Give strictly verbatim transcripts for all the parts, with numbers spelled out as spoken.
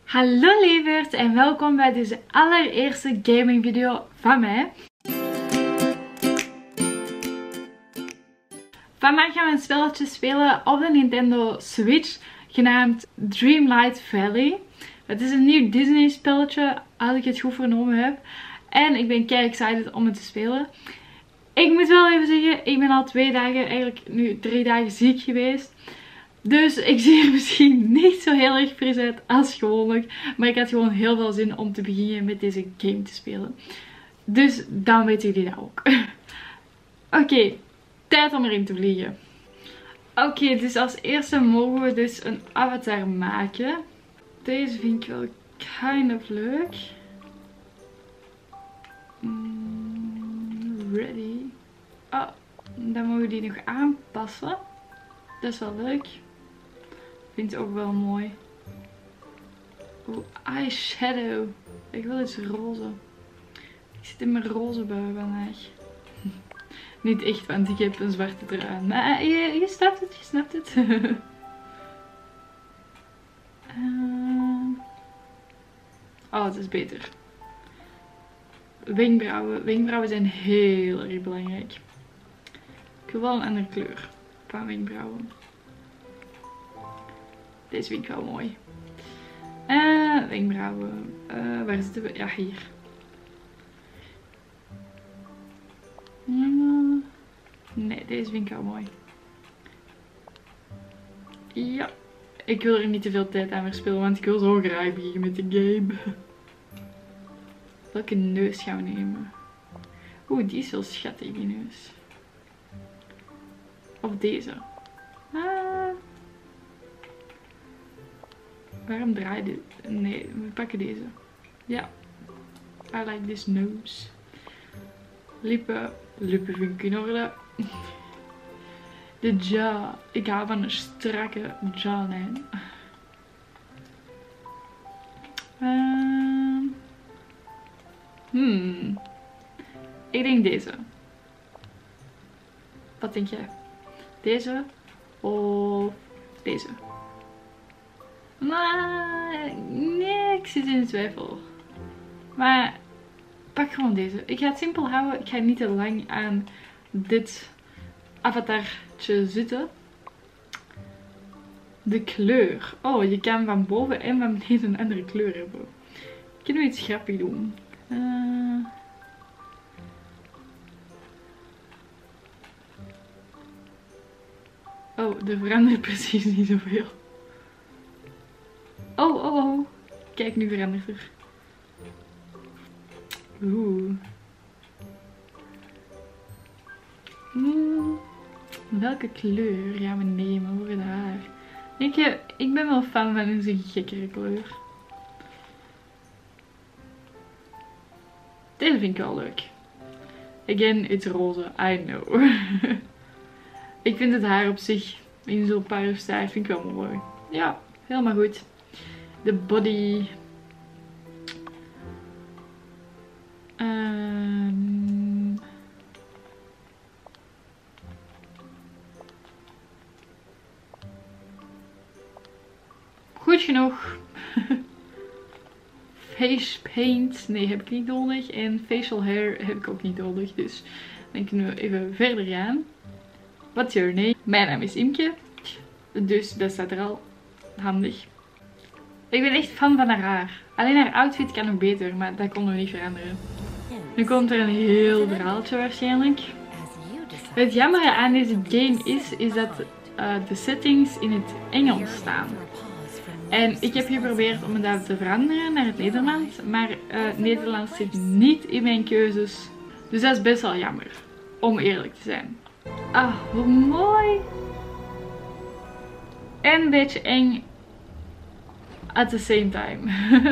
Hallo lieverd en welkom bij deze allereerste gaming video van mij. Vandaag gaan we een spelletje spelen op de Nintendo Switch genaamd Dreamlight Valley. Het is een nieuw Disney spelletje als ik het goed vernomen heb. En ik ben kei excited om het te spelen. Ik moet wel even zeggen, ik ben al twee dagen, eigenlijk nu drie dagen ziek geweest. Dus ik zie er misschien niet zo heel erg fris uit als gewoonlijk. Maar ik had gewoon heel veel zin om te beginnen met deze game te spelen. Dus dan weten jullie dat ook. Oké, okay, tijd om erin te vliegen. Oké, okay, dus als eerste mogen we dus een avatar maken. Deze vind ik wel kind of leuk. Mm, ready. Oh, dan mogen we die nog aanpassen. Dat is wel leuk. Ik vind het ook wel mooi. Oeh, eyeshadow. Ik wil iets roze. Ik zit in mijn roze bui vandaag. Niet echt, want ik heb een zwarte trui aan. Maar je, je snapt het, je snapt het. uh... Oh, het is beter. Wenkbrauwen. Wenkbrauwen zijn heel erg belangrijk. Ik wil wel een andere kleur van wenkbrauwen. Deze vind ik wel mooi. Uh, wenkbrauwen. Uh, waar zitten we? Ja, hier. Uh, nee, deze vind ik wel mooi. Ja. Ik wil er niet te veel tijd aan verspillen, want ik wil zo graag beginnen met de game. Welke neus gaan we nemen? Oeh, die is wel schattig, die neus. Of deze. Ah. Waarom draai je dit? Nee, we pakken deze. Ja. I like this nose. Lippen. Lippen vind ik in orde. De jaw. Ik hou van een strakke jawline. Uh. Hmm. Ik denk deze. Wat denk jij? Deze of deze? Maar nee, ik zit in de twijfel. Maar pak gewoon deze. Ik ga het simpel houden. Ik ga niet te lang aan dit avatartje zitten. De kleur. Oh, je kan van boven en van beneden een andere kleur hebben. Kunnen we iets grappigs doen? Uh... Oh, er verandert precies niet zoveel. Oh, oh, oh. Kijk, nu verandert er. Oeh. Hmm. Welke kleur gaan we nemen voor het haar? Ik, ik ben wel fan van een gekkere kleur. Deze vind ik wel leuk. Again, it's roze. I know. Ik vind het haar op zich in zo'n paar stijf vind ik wel mooi. Ja, helemaal goed. De body. Um... Goed genoeg. Face paint. Nee, heb ik niet nodig. En facial hair heb ik ook niet nodig. Dus dan kunnen we even verder gaan. What's your name? Mijn naam is Imke. Dus dat staat er al. Handig. Ik ben echt fan van haar haar. Alleen haar outfit kan nog beter, maar dat konden we niet veranderen. Nu komt er een heel verhaaltje waarschijnlijk. Het jammer aan deze game is, is dat uh, de settings in het Engels staan. En ik heb geprobeerd om dat te veranderen naar het Nederlands, maar uh, Nederlands zit niet in mijn keuzes. Dus dat is best wel jammer, om eerlijk te zijn. Ah, hoe mooi! En een beetje eng at the same time.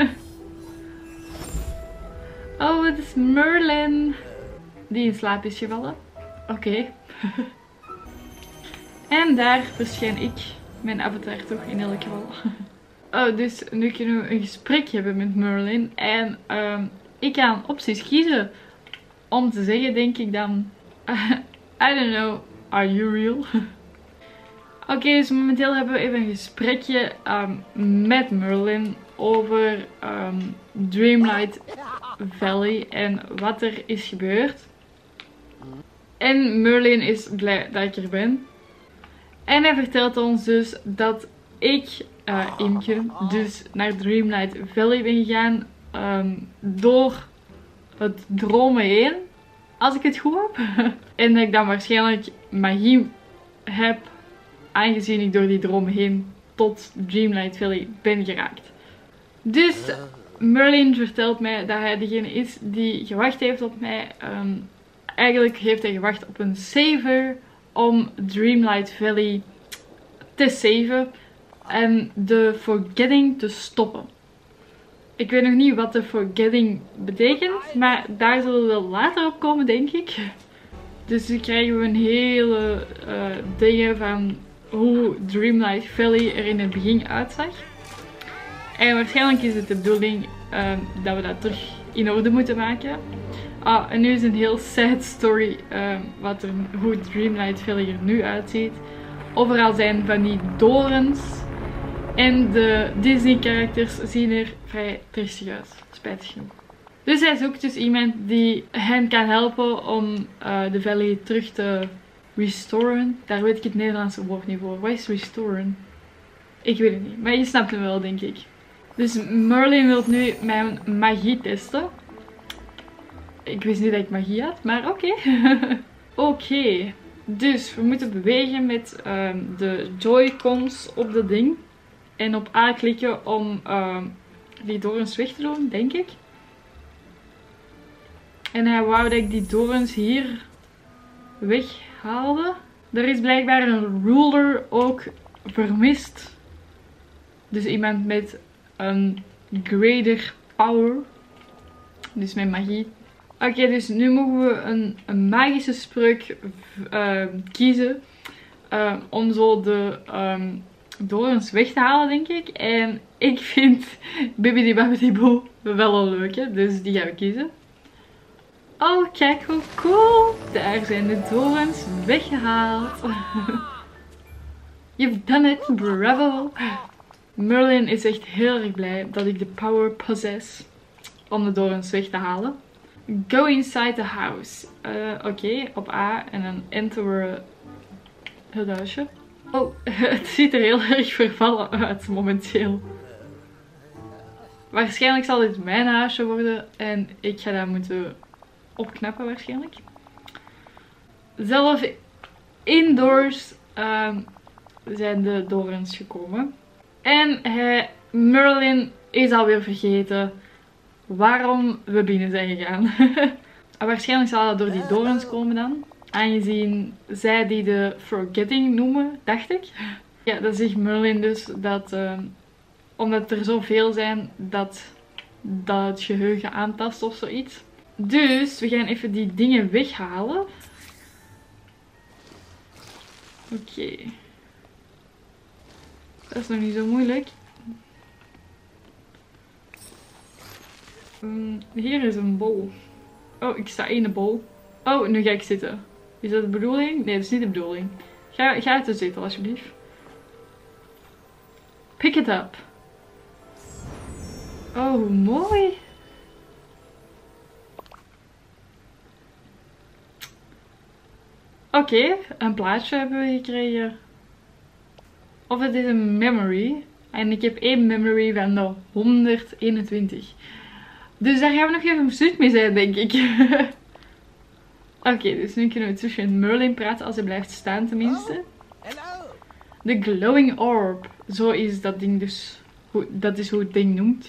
Oh, het is Merlin. Die in slaap is gevallen. Oké. Okay. En daar verschijn ik, mijn avatar toch in elk geval. Oh, dus nu kunnen we een gesprek hebben met Merlin. En um, ik kan opties kiezen om te zeggen, denk ik dan. Uh, I don't know, are you real? Oké, okay, dus momenteel hebben we even een gesprekje um, met Merlin. over um, Dreamlight Valley en wat er is gebeurd. En Merlin is blij dat ik er ben. En hij vertelt ons dus dat ik, uh, Imke, dus naar Dreamlight Valley ben gegaan um, door het dromen heen. Als ik het goed heb. En dat ik dan waarschijnlijk magie heb, aangezien ik door die dromen heen tot Dreamlight Valley ben geraakt. Dus Merlin vertelt mij dat hij degene is die gewacht heeft op mij. Um, eigenlijk heeft hij gewacht op een saver om Dreamlight Valley te saven en de forgetting te stoppen. Ik weet nog niet wat de forgetting betekent, maar daar zullen we wel later op komen, denk ik. Dus nu krijgen we een hele uh, dingen van hoe Dreamlight Valley er in het begin uitzag. En waarschijnlijk is het de bedoeling uh, dat we dat terug in orde moeten maken. Ah, en nu is een heel sad story uh, wat er, hoe Dreamlight Valley er nu uitziet. Overal zijn van die dorens. En de Disney karakters zien er vrij tristig uit. Spijtig genoeg. Dus hij zoekt dus iemand die hen kan helpen om uh, de valley terug te restoren. Daar weet ik het Nederlandse woord niet voor. Wat is restoren? Ik weet het niet. Maar je snapt hem wel, denk ik. Dus Merlin wil nu mijn magie testen. Ik wist niet dat ik magie had, maar oké. Okay. Oké. Okay. Dus we moeten bewegen met um, de Joy-Cons op dat ding. En op A klikken om um, die dorens weg te doen, denk ik. En hij wou dat ik die dorens hier weghaalde. Er is blijkbaar een ruler ook vermist. Dus iemand met een greater power. Dus met magie. Oké, okay, dus nu mogen we een, een magische spreuk uh, kiezen. Uh, om zo de um, dorens weg te halen, denk ik. En ik vind Bibbidi Babbidi Boo wel een leuke. Dus die gaan we kiezen. Oh, kijk hoe cool. Daar zijn de dorens weggehaald. You've done it, bravo. Merlin is echt heel erg blij dat ik de power possess om de dorens weg te halen. Go inside the house. Uh, Oké, okay, op A en dan enter het huisje. Oh, het ziet er heel erg vervallen uit momenteel. Waarschijnlijk zal dit mijn huisje worden en ik ga dat moeten opknappen waarschijnlijk. Zelf indoors um, zijn de dorens gekomen. En hij, Merlin is alweer vergeten waarom we binnen zijn gegaan. Waarschijnlijk zal dat door die dorens komen dan. Aangezien zij die de forgetting noemen, dacht ik. Ja, dan zegt Merlin dus dat uh, omdat er zoveel zijn dat, dat het geheugen aantast of zoiets. Dus we gaan even die dingen weghalen. Oké. Okay. Dat is nog niet zo moeilijk. Um, hier is een bol. Oh, ik sta in de bol. Oh, nu ga ik zitten. Is dat de bedoeling? Nee, dat is niet de bedoeling. Ga, ga uit de zetel, alsjeblieft. Pick it up. Oh, mooi. Oké, okay, een plaatje hebben we gekregen. Of het is een memory. En ik heb één memory van de honderdeenentwintig. Dus daar gaan we nog even zoet mee zijn, denk ik. Oké, okay, dus nu kunnen we tussen Merlin praten als hij blijft staan tenminste. De glowing orb. Zo is dat ding dus. Hoe, dat is hoe het ding noemt.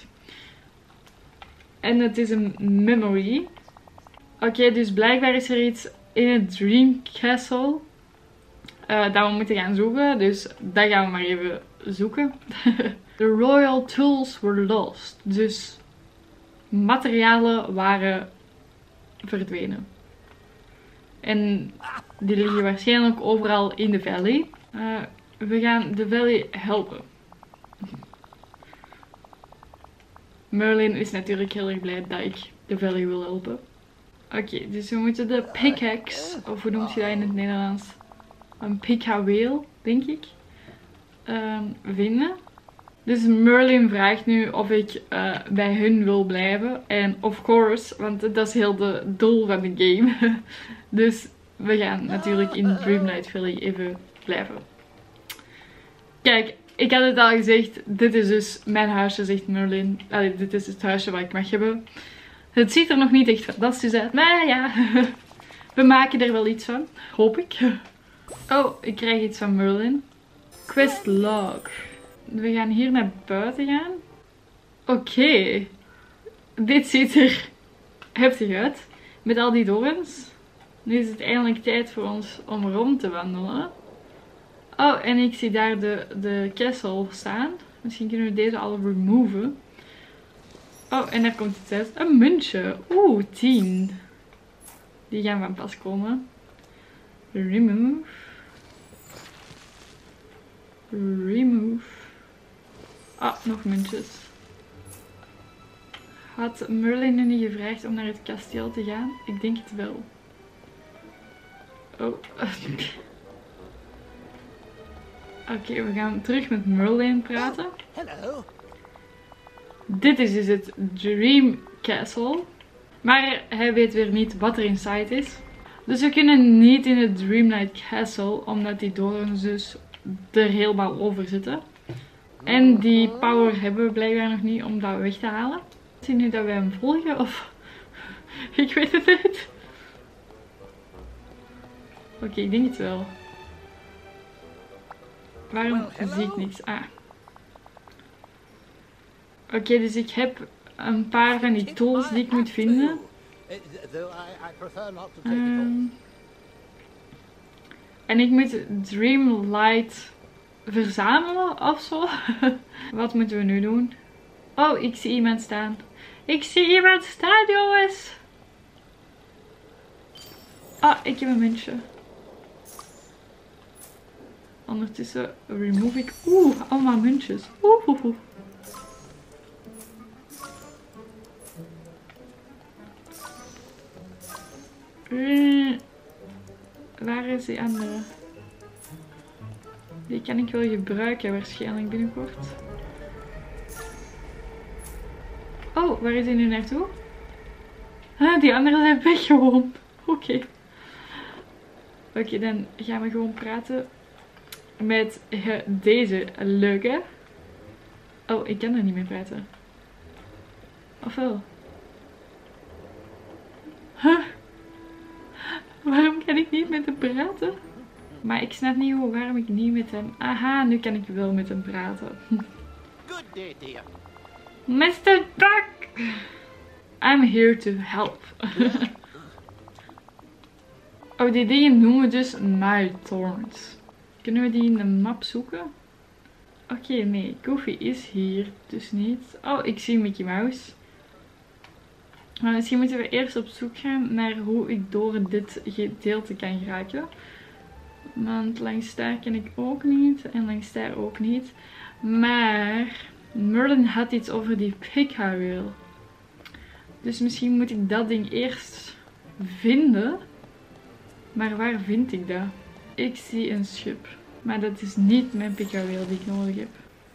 En het is een memory. Oké, okay, dus blijkbaar is er iets in het Dream Castle. Uh, dat we moeten gaan zoeken. Dus dat gaan we maar even zoeken. The royal tools were lost. Dus materialen waren verdwenen. En die liggen waarschijnlijk overal in de valley. Uh, we gaan de valley helpen. Merlin is natuurlijk heel erg blij dat ik de valley wil helpen. Oké, okay, dus we moeten de pickaxe, of hoe noemt je dat in het Nederlands? Een picawheel, denk ik, um, vinden. Dus Merlin vraagt nu of ik uh, bij hun wil blijven. En of course, want dat is heel de doel van de game. Dus we gaan natuurlijk in Dreamlight Valley even blijven. Kijk, ik had het al gezegd. Dit is dus mijn huisje, zegt Merlin. Allee, dit is het huisje wat ik mag hebben. Het ziet er nog niet echt fantastisch uit. Maar ja, we maken er wel iets van. Hoop ik. Oh, ik krijg iets van Merlin. Quest log. We gaan hier naar buiten gaan. Oké. Okay. Dit ziet er heftig uit. Met al die dorens. Nu is het eindelijk tijd voor ons om rond te wandelen. Oh, en ik zie daar de, de castle staan. Misschien kunnen we deze al removen. Oh, en daar komt het uit. Een muntje. Oeh, tien. Die gaan van pas komen. Remove. Remove. Ah, nog muntjes. Had Merlin nu niet gevraagd om naar het kasteel te gaan? Ik denk het wel. Oh. Oké, okay, we gaan terug met Merlin praten. Hallo. Dit is dus het Dream Castle. Maar hij weet weer niet wat er inside is. Dus we kunnen niet in het Dreamlight Castle, omdat die dorens dus er helemaal over zitten. En die power hebben we blijkbaar nog niet om dat weg te halen. Zie nu dat wij hem volgen of... ik weet het niet. Oké, okay, ik denk het wel. Waarom zie ik niks? Ah. Oké, okay, dus ik heb een paar van die tools die ik moet vinden. Um, en ik moet Dreamlight verzamelen of zo. Wat moeten we nu doen? Oh, ik zie iemand staan. Ik zie iemand staan, jongens. Ah, ik heb een muntje. Ondertussen remove ik... Oeh, allemaal muntjes. Oeh, oeh, oeh. Uh, waar is die andere? Die kan ik wel gebruiken waarschijnlijk binnenkort. Oh, waar is hij nu naartoe? Ah, die andere zijn weg gewoon. Oké. Okay. Oké, okay, dan gaan we gewoon praten met deze leuke. Oh, ik kan er niet mee praten. Of wel? Huh? Waarom kan ik niet met hem praten? Maar ik snap niet hoe, waarom ik niet met hem... Aha, nu kan ik wel met hem praten. Good day, dear. mister Duck! I'm here to help. Oh, die dingen noemen we dus Nightthorns. Kunnen we die in de map zoeken? Oké, okay, nee. Goofy is hier dus niet. Oh, ik zie Mickey Mouse. Maar misschien moeten we eerst op zoek gaan naar hoe ik door dit gedeelte kan geraken. Want langs daar kan ik ook niet. En langs daar ook niet. Maar Merlin had iets over die Picawheel. Dus misschien moet ik dat ding eerst vinden. Maar waar vind ik dat? Ik zie een schip. Maar dat is niet mijn Picawheel die ik nodig heb.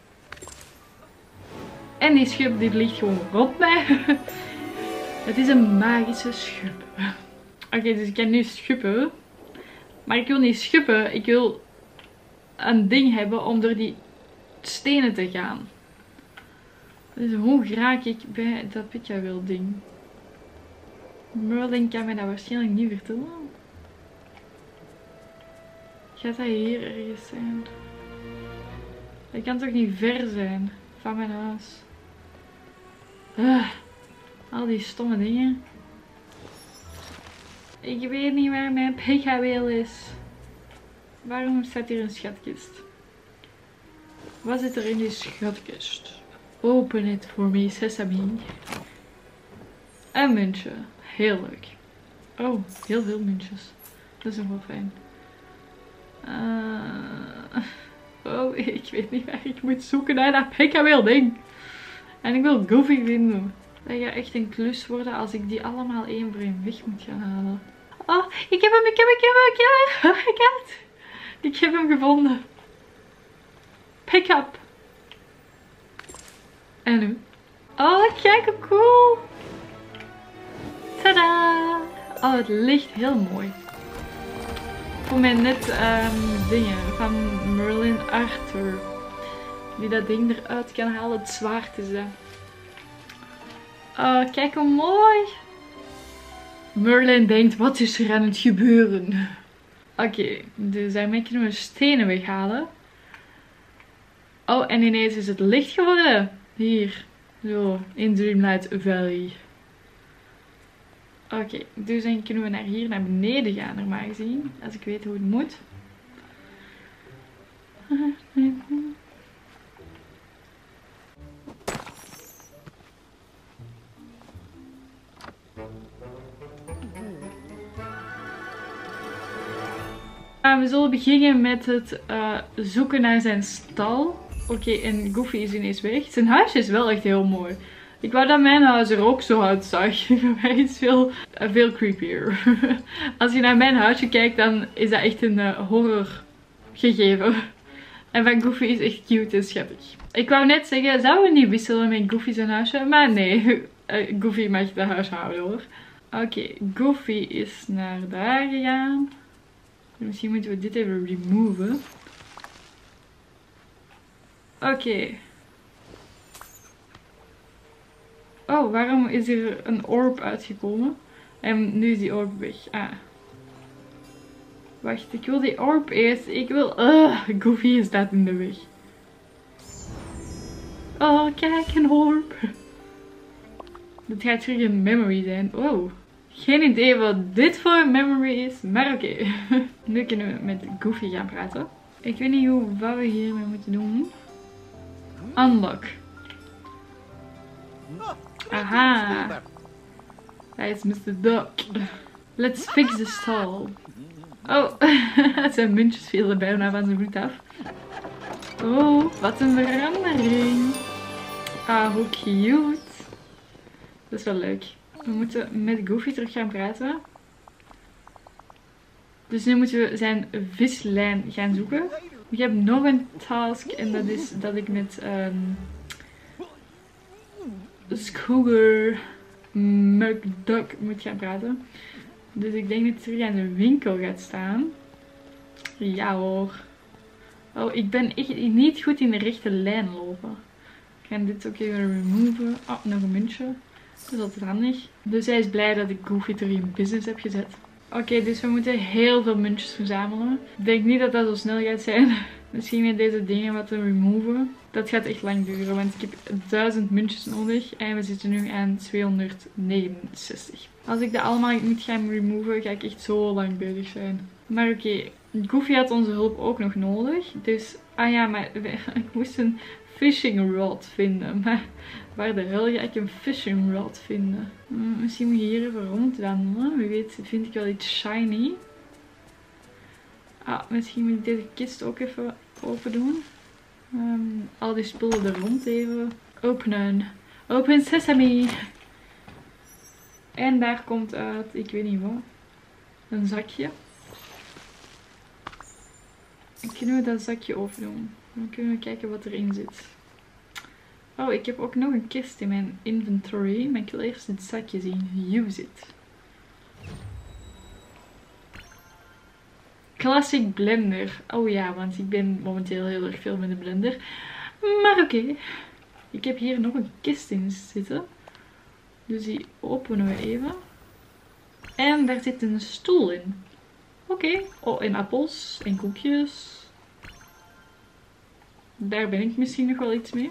En die schip die ligt gewoon rond mij. Het is een magische schub. Oké, okay, dus ik kan nu schuppen. Maar ik wil niet schuppen. Ik wil een ding hebben om door die stenen te gaan. Dus hoe raak ik bij dat Picawheel ding? Merlin kan mij dat waarschijnlijk niet vertellen. Gaat dat hier ergens zijn? Dat kan toch niet ver zijn van mijn huis? Uh. Al die stomme dingen. Ik weet niet waar mijn Picawheel is. Waarom staat hier een schatkist? Wat zit er in die schatkist? Open it for me, sesame. Een muntje. Heel leuk. Oh, heel veel muntjes. Dat is nog wel fijn. Uh, oh, ik weet niet waar ik moet zoeken naar dat Picawheel ding. En ik wil Goofy vinden. Dat gaat echt een klus worden als ik die allemaal één voor één weg moet gaan halen. Oh, ik heb hem, ik heb hem, ik heb hem, ik heb hem. Oh my god. Ik heb hem gevonden. Pick up. En nu? Oh, kijk hoe cool! Tada! Oh, het ligt heel mooi. Voor mij net um, dingen van Merlin Arthur. Die dat ding eruit kan halen. Het zwaard is dat. Oh, kijk hoe mooi! Merlin denkt, wat is er aan het gebeuren? Oké, okay, dus daarmee kunnen we stenen weghalen. Oh, en ineens is het licht geworden. Hier. Zo, in Dreamlight Valley. Oké, okay, dus dan kunnen we naar hier naar beneden gaan, normaal gezien. Als ik weet hoe het moet. Uh, we zullen beginnen met het uh, zoeken naar zijn stal. Oké, okay, en Goofy is ineens weg. Zijn huisje is wel echt heel mooi. Ik wou dat mijn huis er ook zo uitzag. Voor mij is het veel, uh, veel creepier. Als je naar mijn huisje kijkt, dan is dat echt een uh, horror gegeven. En van Goofy is echt cute en schattig. Ik wou net zeggen, zouden we niet wisselen met Goofy zijn huisje? Maar nee, uh, Goofy mag de huis houden hoor. Oké, okay, Goofy is naar daar gegaan. Misschien moeten we dit even removen. Oké. Okay. Oh, waarom is er een orb uitgekomen? En nu is die orb weg. Ah. Wacht, ik wil die orb eerst. Ik wil... Uh, Goofy staat in de weg. Oh, kijk, een orb. Dit gaat terug een memory zijn. Oh. Geen idee wat dit voor een memory is, maar oké. Okay. Nu kunnen we met Goofy gaan praten. Ik weet niet hoe, wat we hiermee moeten doen. Unlock. Aha. Hij is mister Duck. Let's fix the stall. Oh, zijn muntjes vielen bijna van zijn voet af. Oh, wat een verandering. Ah, hoe cute. Dat is wel leuk. We moeten met Goofy terug gaan praten. Dus nu moeten we zijn vislijn gaan zoeken. Ik heb nog een task en dat is dat ik met um, Scooger McDuck moet gaan praten. Dus ik denk dat hij terug aan de winkel gaat staan. Ja hoor. Oh, ik ben echt niet goed in de rechte lijn lopen. Ik ga dit ook even removen. Oh, nog een muntje. Dat is altijd handig. Dus hij is blij dat ik Goofy terug in business heb gezet. Oké, okay, dus we moeten heel veel muntjes verzamelen. Ik denk niet dat dat zo snel gaat zijn. Misschien met deze dingen wat te removen. Dat gaat echt lang duren, want ik heb duizend muntjes nodig. En we zitten nu aan tweehonderdnegenenzestig. Als ik dat allemaal moet gaan removen, ga ik echt zo lang bezig zijn. Maar oké, okay, Goofy had onze hulp ook nog nodig. Dus, ah ja, maar ik moest een fishing rod vinden. Maar waar de hel ga ik een fishing rod vinden? Hmm, misschien moet je hier even rondwandelen. Wie weet vind ik wel iets shiny. Ah, misschien moet ik deze kist ook even open doen. Um, al die spullen er rond even openen. Open sesame. En daar komt uit, ik weet niet wat, een zakje. En kunnen we dat zakje open doen? Dan kunnen we kijken wat erin zit. Oh, ik heb ook nog een kist in mijn inventory. Maar ik wil eerst het zakje zien. Use it. Classic blender. Oh ja, want ik ben momenteel heel erg veel met de blender. Maar oké. Okay. Ik heb hier nog een kist in zitten. Dus die openen we even. En daar zit een stoel in. Oké. Okay. Oh, en appels en koekjes. Daar ben ik misschien nog wel iets mee.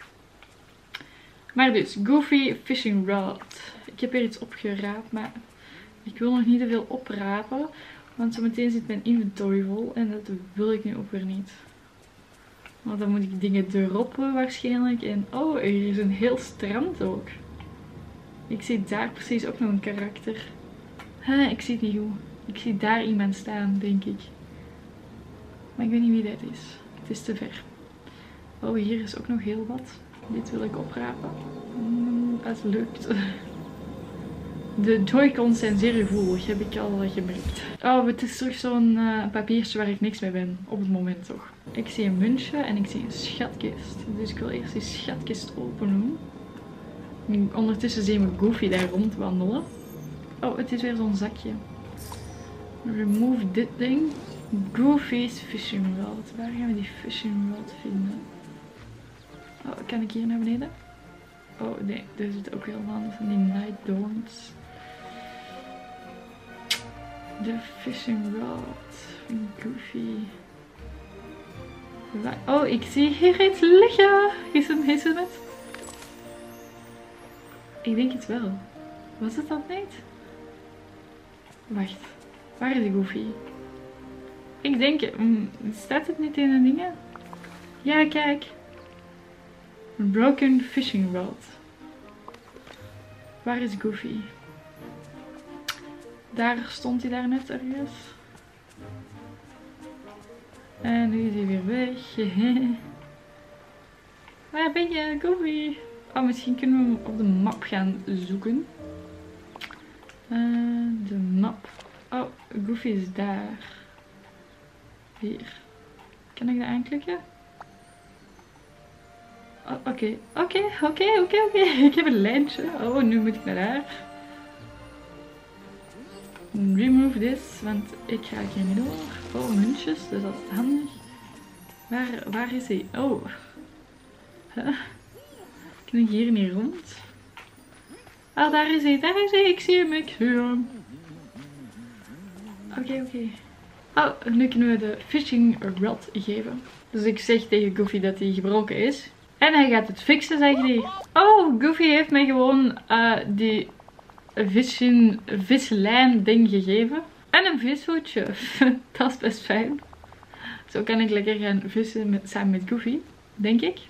Maar dus, Goofy Fishing Rod. Ik heb hier iets opgeraapt, maar ik wil nog niet te veel oprapen. Want zometeen zit mijn inventory vol en dat wil ik nu ook weer niet. Want dan moet ik dingen droppen waarschijnlijk. En oh, er is een heel strand ook. Ik zie daar precies ook nog een karakter. Huh, ik zie het niet goed. Ik zie daar iemand staan, denk ik. Maar ik weet niet wie dat is. Het is te ver. Oh, hier is ook nog heel wat. Dit wil ik oprapen. Mm, als het lukt. De Joy-Cons zijn zeer gevoelig, heb ik al gemerkt. Oh, het is terug zo'n uh, papiertje waar ik niks mee ben. Op het moment toch. Ik zie een muntje en ik zie een schatkist. Dus ik wil eerst die schatkist openen. Ondertussen zien we Goofy daar rondwandelen. Oh, het is weer zo'n zakje. Remove dit ding. Goofy's Fishing Rod. Waar gaan we die Fishing Rod vinden? Oh, kan ik hier naar beneden? Oh nee, daar zit ook weer allemaal van die Night Dorns. De Fishing Rod van Goofy. Oh, ik zie hier iets liggen. Is het, is het het? Ik denk het wel. Was het dat niet? Wacht. Waar is Goofy? Ik denk... Mm, staat het niet in de dingen? Ja, kijk. Broken Fishing Rod. Waar is Goofy? Daar stond hij daar net ergens. En nu is hij weer weg. Waar ben je, Goofy? Oh, misschien kunnen we hem op de map gaan zoeken. Uh, de map. Oh, Goofy is daar. Hier. Kan ik dat aanklikken? Oké, oké, oké, oké, oké. Ik heb een lijntje. Oh, nu moet ik naar daar. Remove this, want ik ga hier niet door. Oh, muntjes, dus dat is handig. Waar, waar is hij? Oh. Huh? Kan ik hier niet rond? Ah, daar is hij, daar is hij. Ik zie hem, ik zie hem. Oké, okay, oké. Okay. Oh, nu kunnen we de fishing rod geven. Dus ik zeg tegen Goofy dat hij gebroken is. En hij gaat het fixen, zegt hij. Oh, Goofy heeft mij gewoon uh, die vissen, vislijn ding gegeven. En een vishoedje. Dat is best fijn. Zo kan ik lekker gaan vissen met, samen met Goofy, denk ik.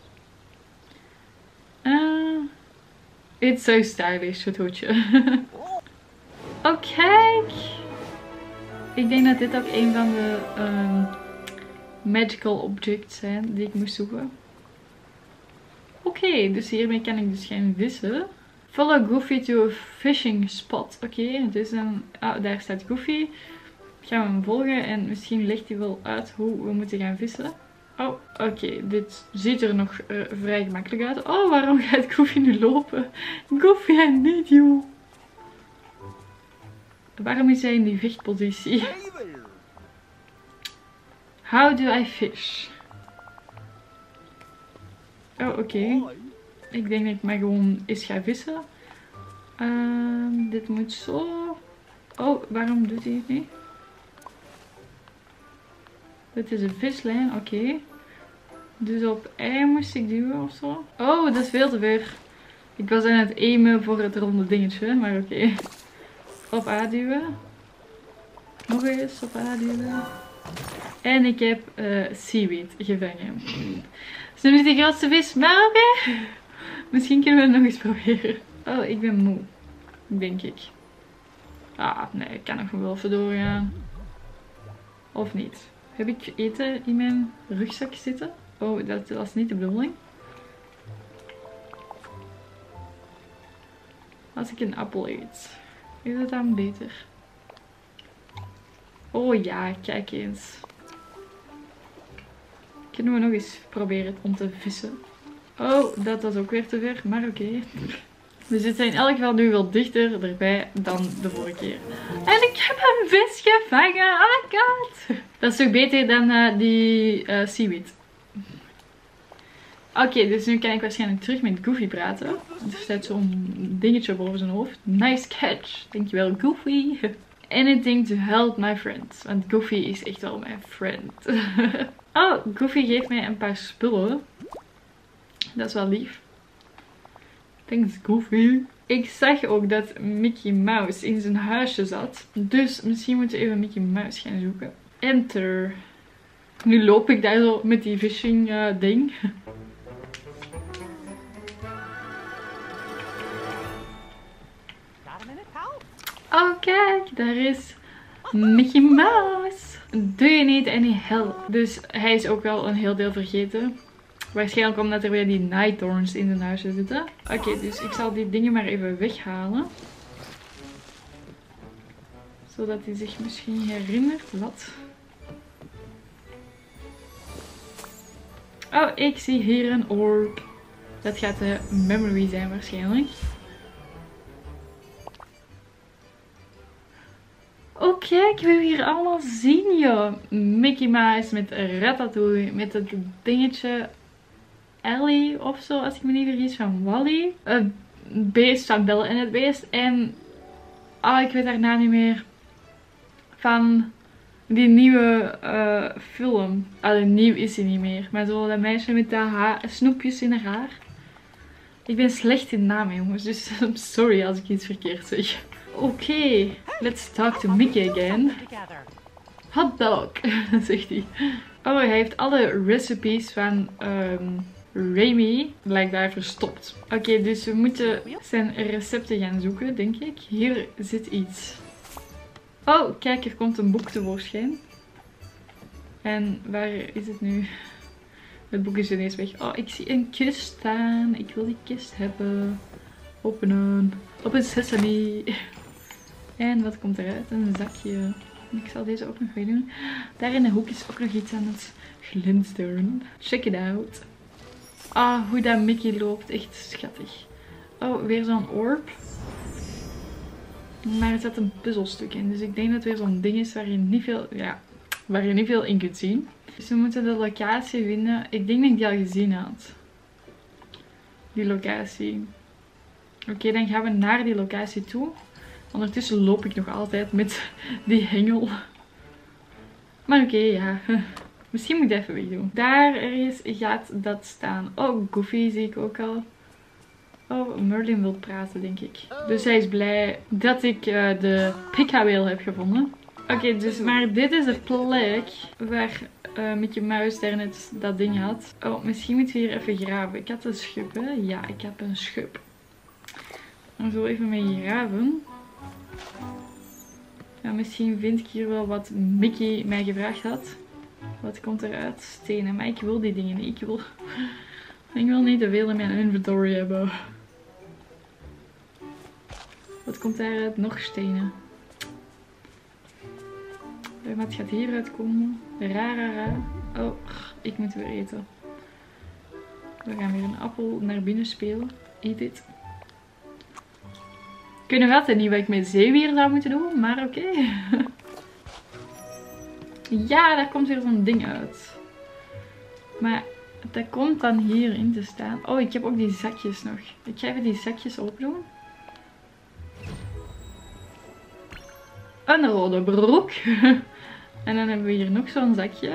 Uh, it's so stylish, het hoedje. Oh, kijk. Ik denk dat dit ook een van de um, magical objects zijn die ik moest zoeken. Oké, okay, dus hiermee kan ik dus gaan vissen. Follow Goofy to a fishing spot. Oké, okay, dus dan... Oh, daar staat Goofy. Gaan we hem volgen en misschien legt hij wel uit hoe we moeten gaan vissen. Oh, oké. Okay, dit ziet er nog uh, vrij gemakkelijk uit. Oh, waarom gaat Goofy nu lopen? Goofy, I need you. Waarom is hij in die vechtpositie? How do I fish? Oh, oké. Okay. Ik denk dat ik maar gewoon eens ga vissen. Uh, dit moet zo. Oh, waarom doet hij het niet? Dit is een vislijn, oké. Okay. Dus op I moest ik duwen of zo. Oh, dat is veel te ver. Ik was aan het aimen voor het ronde dingetje, maar oké. Okay. Op A duwen. Nog eens op A duwen. En ik heb uh, seaweed gevangen. Het is nu niet de grootste vis, maar oké. Okay. Misschien kunnen we het nog eens proberen. Oh, ik ben moe. Denk ik. Ah, nee, ik kan nog wel even doorgaan. Of niet. Heb ik eten in mijn rugzak zitten? Oh, dat was niet de bedoeling. Als ik een appel eet, is het dan beter? Oh ja, kijk eens. Kunnen we nog eens proberen om te vissen? Oh, dat was ook weer te ver, maar oké. Okay. We zitten in elk geval nu wel dichter erbij dan de vorige keer. En ik heb een vis gevangen. Oh my god. Dat is toch beter dan uh, die uh, seaweed. Oké, okay, dus nu kan ik waarschijnlijk terug met Goofy praten. Want er staat zo'n dingetje boven zijn hoofd. Nice catch. Dankjewel, Goofy. Anything to help my friends. Want Goofy is echt wel mijn friend. Oh, Goofy geeft mij een paar spullen. Dat is wel lief. Thanks, Goofy. Ik zag ook dat Mickey Mouse in zijn huisje zat. Dus misschien moeten we even Mickey Mouse gaan zoeken. Enter. Nu loop ik daar zo met die fishing uh, ding. Oh kijk, daar is Mickey Mouse. Do you need any help? Dus hij is ook wel een heel deel vergeten. Waarschijnlijk omdat er weer die Night Dorns in zijn huisje zitten. Oké, okay, dus ik zal die dingen maar even weghalen. Zodat hij zich misschien herinnert. Wat? Oh, ik zie hier een orb. Dat gaat de memory zijn waarschijnlijk. Oh kijk, we hebben hier allemaal zien joh. Mickey Mouse met Ratatouille. Met het dingetje Ellie of zo, als ik me niet vergis, van Wally. Het beest van Belle en het Beest. En, oh ik weet haar naam niet meer. Van die nieuwe uh, film. Allee, nieuw is hij niet meer. Maar zo dat meisje met dat haar, snoepjes in haar haar. Ik ben slecht in namen jongens, dus I'm sorry als ik iets verkeerd zeg. Oké, okay, let's talk to Mickey again. Hot dog, zegt hij. Oh, hij heeft alle recipes van um, Remy blijkbaar verstopt. Oké, okay, dus we moeten zijn recepten gaan zoeken, denk ik. Hier zit iets. Oh, kijk, er komt een boek tevoorschijn. En waar is het nu? Het boek is ineens weg. Oh, ik zie een kist staan. Ik wil die kist hebben. Openen. Op een sesame. En wat komt eruit? Een zakje. Ik zal deze ook nog weer doen. Daar in de hoek is ook nog iets aan het glinsteren. Check it out. Ah, oh, hoe dat Mickey loopt. Echt schattig. Oh, weer zo'n orb. Maar er zit een puzzelstuk in. Dus ik denk dat het weer zo'n ding is waar je niet veel, ja, waar je niet veel in kunt zien. Dus we moeten de locatie vinden. Ik denk dat ik die al gezien had. Die locatie. Oké, okay, dan gaan we naar die locatie toe. Ondertussen loop ik nog altijd met die hengel. Maar oké, okay, ja. Misschien moet ik het even wegdoen. Daar ergens gaat dat staan. Oh, Goofy zie ik ook al. Oh, Merlin wil praten, denk ik. Dus hij is blij dat ik uh, de Picawheel heb gevonden. Oké, okay, dus maar dit is de plek waar uh, Mickey Mouse daarnet dat ding had. Oh, misschien moeten we hier even graven. Ik had een schub, hè? Ja, ik heb een schub. Dan zullen we even mee graven. Ja, misschien vind ik hier wel wat Mickey mij gevraagd had. Wat komt eruit? Stenen. Maar ik wil die dingen niet. Ik wil, ik wil niet te veel in mijn inventory hebben. Wat komt daaruit? Nog stenen. Wat gaat hieruit komen? Ra, ra, ra. Oh, ik moet weer eten. We gaan weer een appel naar binnen spelen. Eet dit. Ik weet nog altijd niet wat ik met zeewier zou moeten doen, maar oké. Okay. Ja, daar komt weer zo'n ding uit. Maar dat komt dan hierin te staan. Oh, ik heb ook die zakjes nog. Ik ga even die zakjes opdoen. Een rode broek. En dan hebben we hier nog zo'n zakje.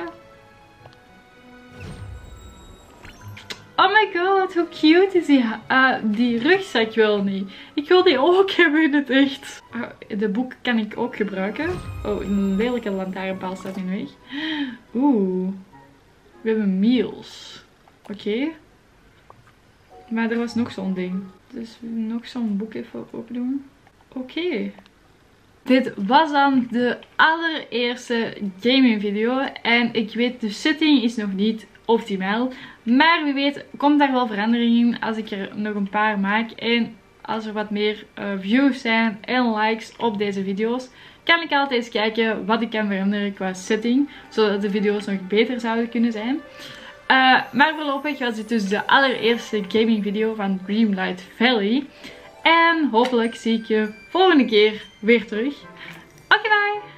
Oh my god, hoe cute is die, uh, die rugzak wel niet. Ik wil die ook hebben in het echt. Uh, de boek kan ik ook gebruiken. Oh, een lelijke lantaarnpaal staat in de weg. Oeh. We hebben meals. Oké. Okay. Maar er was nog zo'n ding. Dus nog zo'n boek even open doen. Oké. Okay. Dit was dan de allereerste gaming video. En ik weet, de setting is nog niet optimaal. Maar wie weet komt daar wel verandering in als ik er nog een paar maak. En als er wat meer uh, views zijn en likes op deze video's. Kan ik altijd eens kijken wat ik kan veranderen qua setting. Zodat de video's nog beter zouden kunnen zijn. Uh, maar voorlopig was dit dus de allereerste gaming video van Dreamlight Valley. En hopelijk zie ik je volgende keer weer terug. Oké, bye!